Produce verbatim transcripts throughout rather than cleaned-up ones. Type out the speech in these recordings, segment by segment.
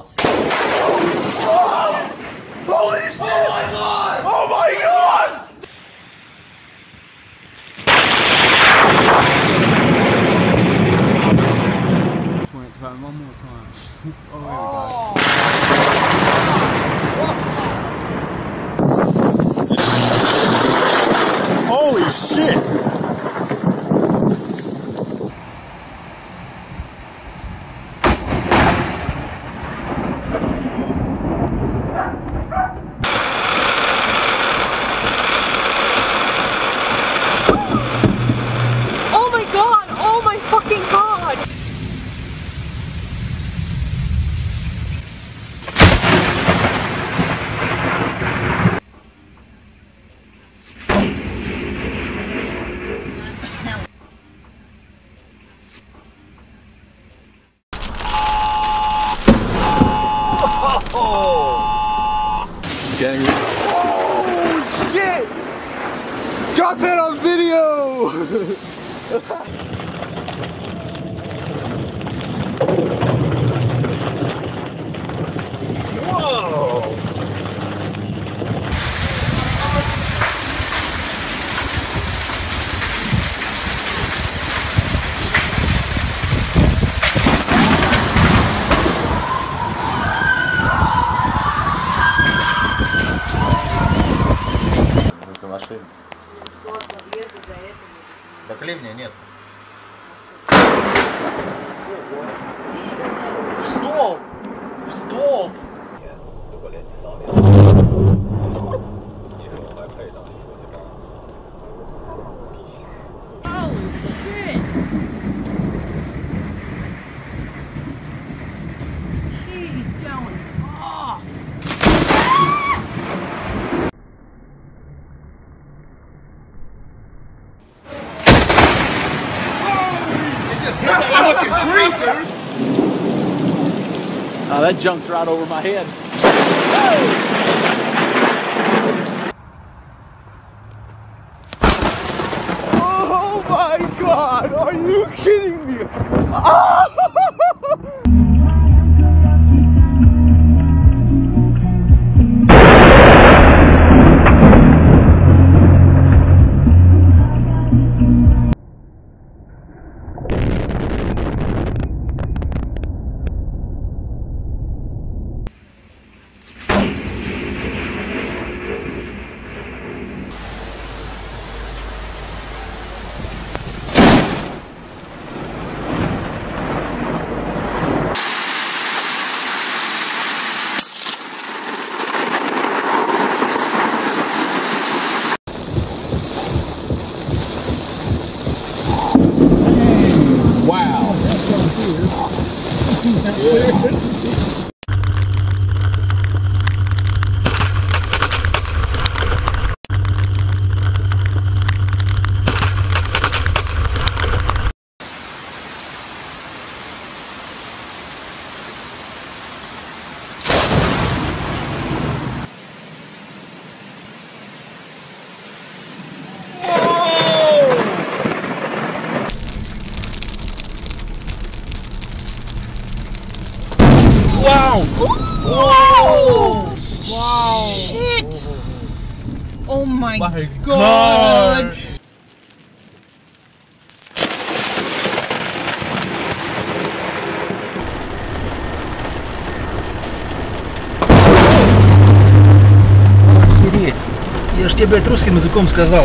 lost. Oh! Holy shit! Oh my god! Oh my god! One more time. Oh, there we go. Holy shit! Oh my god! Oh my fucking god! Getting Oh shit! Got that on video! Whoa! Машины. Так ливня нет. В столб! В столб! Oh, that junk's right over my head. Oh my god! Are you kidding me? Oh! Wow! Whoa! Wow! Shit! Oh my, my god! god. Охереть! Я ж тебе, блядь, русским языком сказал.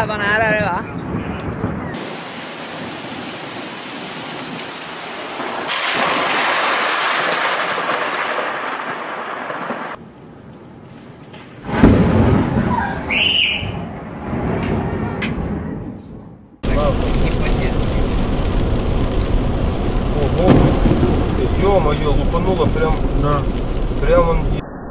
carbonara, va. Ого, ё-моё, лупануло прям, да. Прям он.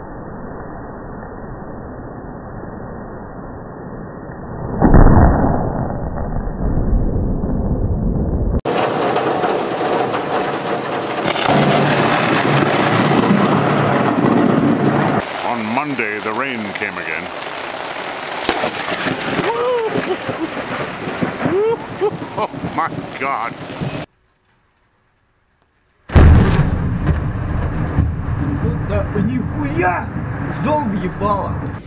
On Monday, the rain came again. Oh my God. Да нихуя! В дом въебало!